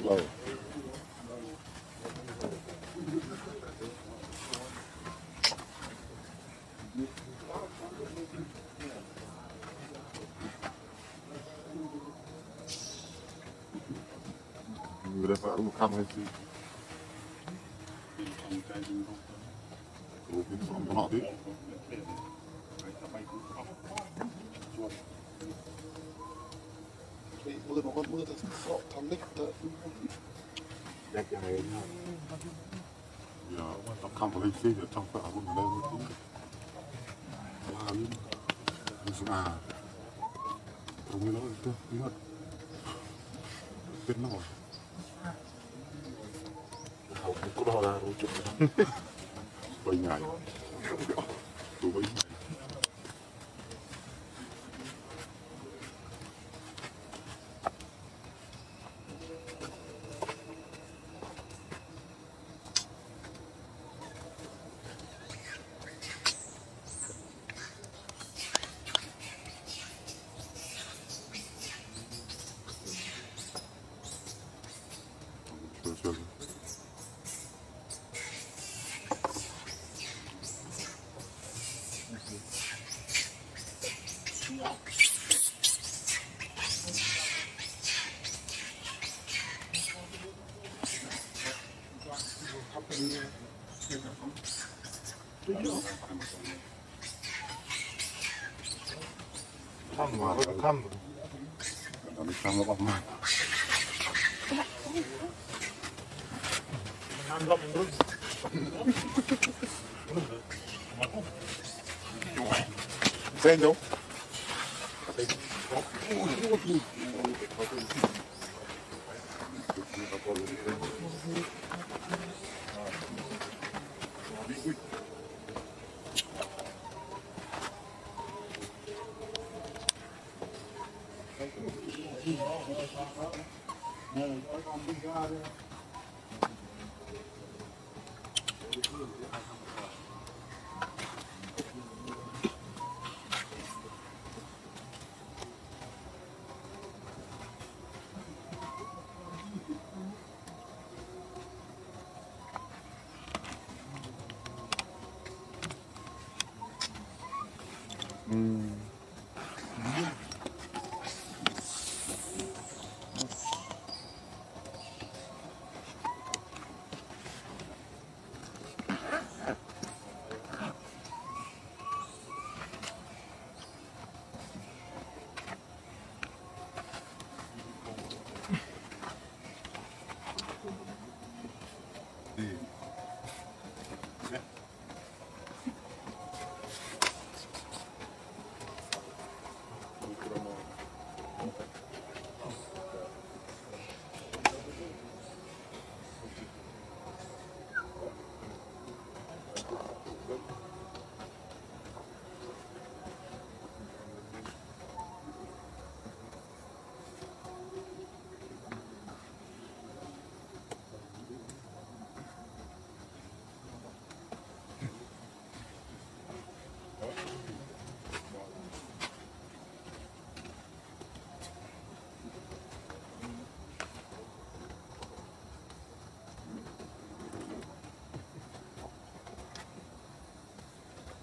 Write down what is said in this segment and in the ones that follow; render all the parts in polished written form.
Rồi. Người ta phải một cam hay gì? Ủa, cái con họ thế. Mưa nó con mưa ta sọ thằng nick ta. Đẹp cái này nha. Giờ tao không có hình gì ở trong phở của mình đây một tí. Wow, à, không biết nói được, bí mật. Biết nó rồi. Không có đo ra đâu chuyện. 7 ngày. Đủ 7 ngày. Sure. Come on, come. Come on, come. Sen đâu?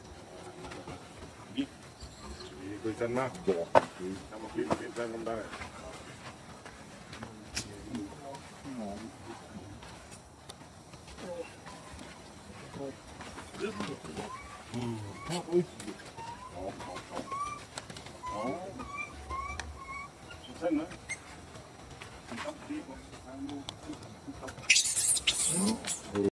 Người dân mắc. Trong một cái dân không đây.